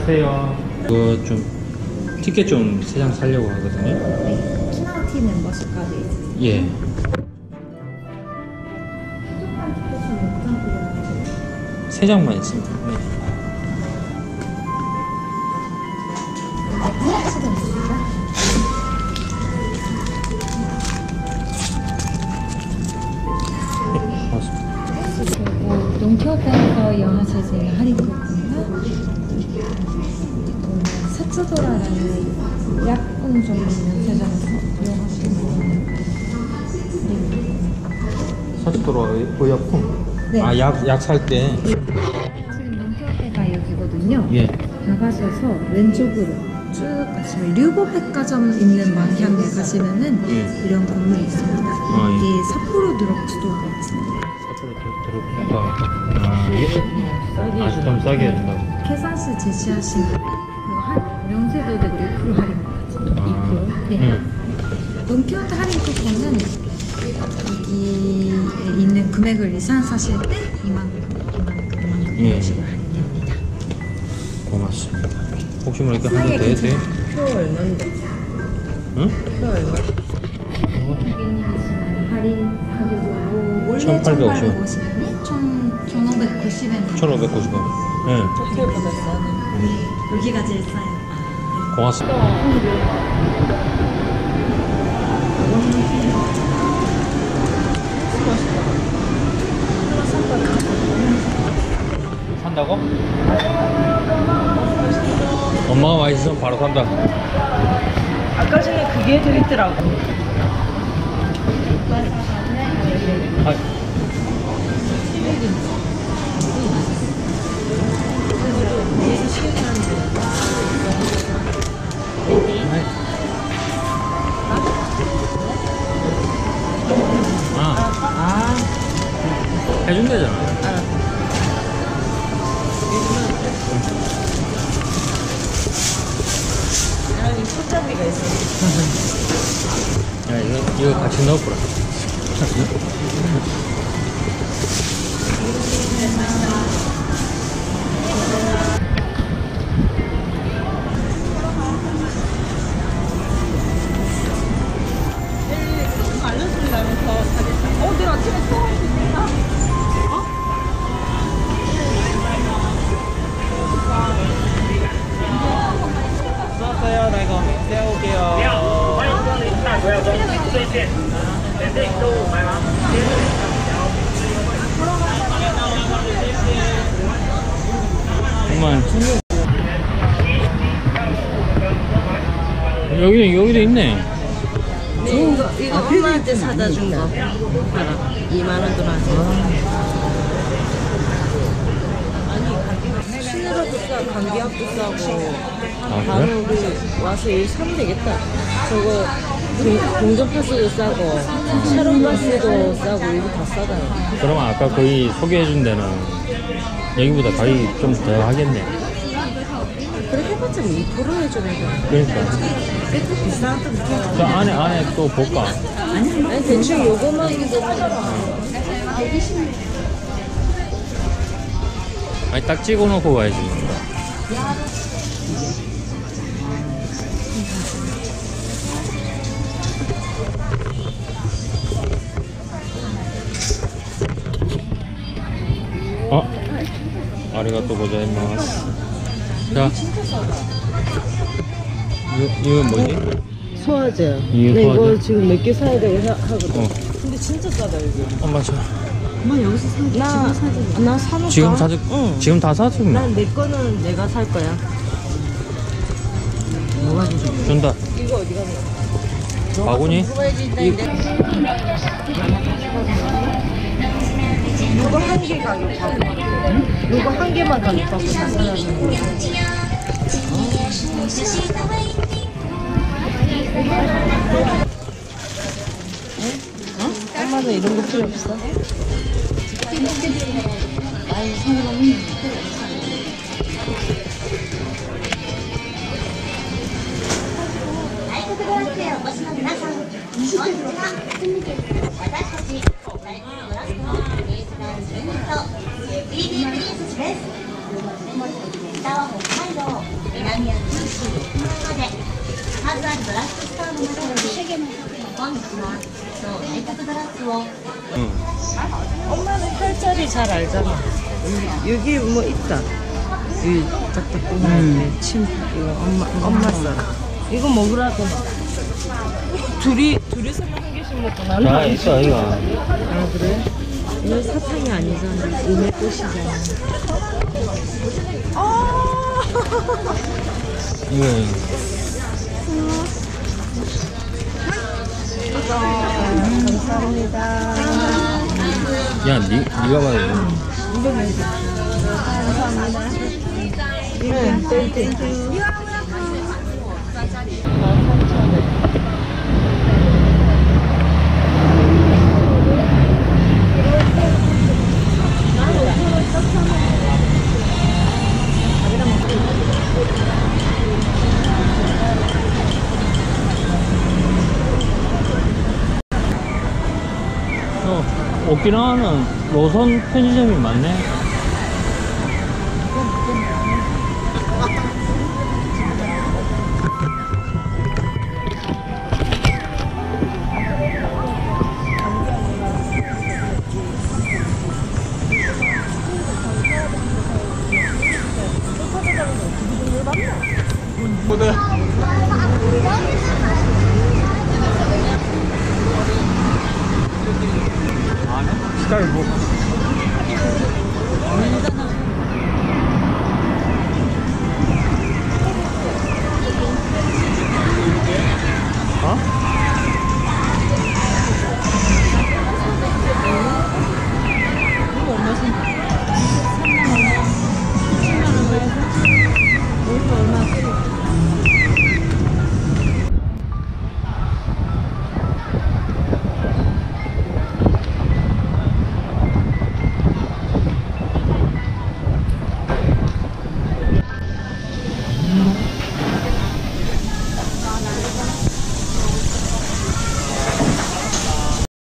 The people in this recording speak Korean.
안녕하세요. 이거 좀 티켓 좀 3장 사려고 하거든요. 네, 키나우티 멤버십까지. 예. 부족한 티켓은 몇 장 드려요? 3장만 있습니다. 네. 동키호테에서 이용하실 수 있는 할인 쿠폰이나 사츠도라라는 약품 좀 있는 세점에서 이용하실 수 있는 사츠도라 의약품. 네. 아, 약 살 때. 지금 동키호테가 여기거든요. 예. 나가셔서 왼쪽으로 쭉 가시면 류보 백화점 있는 방향에 가시면은 예. 이런 건물이 있습니다. 아, 예. 이게 삿포로 드럭스토어가 있습니다. 아, 이게 좀 싸게 해준다고. 계산시 제시하시면 그 명세도 되고 2% 할인까지. 아, 2%. 네. 동키호테 할인 쿠폰은 여기에 있는 금액을 이상 사실 때 이만큼 예. 식으로 할인됩니다. 고맙습니다. 혹시 모르니까 한번 더 해도 돼요? 표 얼마인데? 응? 표 얼마? 고객님이시면 할인 가격으로 원래 1850원. 1850원이 1590원. 1590원. 예. 호텔보다 싸네. 여기가 제일 싸요. 고맙습니다. 산다고? 엄마가 맛있으면 바로 산다. 아까 전에 그게 들있더라고. 아, 해준대잖아. 여기 손잡이가 있어. 야, 이거 같이 넣어보라. 알려준다면서 내일 아침에 통화할 수 있나? 수고하세요. 나 이거 세워올게요. 정말 여기도 있네. 이거 엄마한테 사다 준 거. 봐라. 2만원 들어왔어. 아니, 시내로도 싸, 감기약도 싸고. 아, 다음에 그래? 우리 와서 일 사면 되겠다. 저거, 동전파스도 싸고, 샤론파스도 싸고, 이거 다 싸잖아. 그럼 아까 거기 소개해준 데는 여기보다 가격이 좀 더 하겠네. 그렇게 해봤자 2% 해주는 그러니까. 거. 비싼 거 저 안에 또 볼까? 아니, 대충 요거만 아니, 딱 찍어놓고 가야지. 아리가또 고자이마스. 자, 이건 뭐지? 소화제. 이게 근데 소화제? 이거 지금 몇 개 사야 되고 하거든. 어. 근데 진짜 싸다 여기. 엄마 저 엄마 여기서 사. 나 사놓을까? 지금 사줄. 응. 지금 다 사주면 난 내 거는 내가 살 거야. 뭐가 주지? 준다. 이거 어디 가냐? 바구니? 이거 한 개 가격 받고. 이거 한 개만 가격 받고 다 사라지는 거야. 엄마는 이런 거 필요 없어? BB プリンセスです。北は北海道。 にあるブースので数あるドラッグストアの中より本日はメイクアップドラッグを 응. 엄마는 팔자리 잘 알잖아. 여기 뭐 있다. 여기 딱딱 보면 침 이거 엄마 쌀. 이거 먹으라고. 둘이서만 한 개씩 먹고 나는 자, 안 있어, 이거. 아 그래? 이거 사탕이 아니잖아. 음의 꽃이잖아. 이거. 감사합니다. 야, 니가 봐야 네, 땡땡. 오키나와는 로선 편의점이 많네. 스카이북.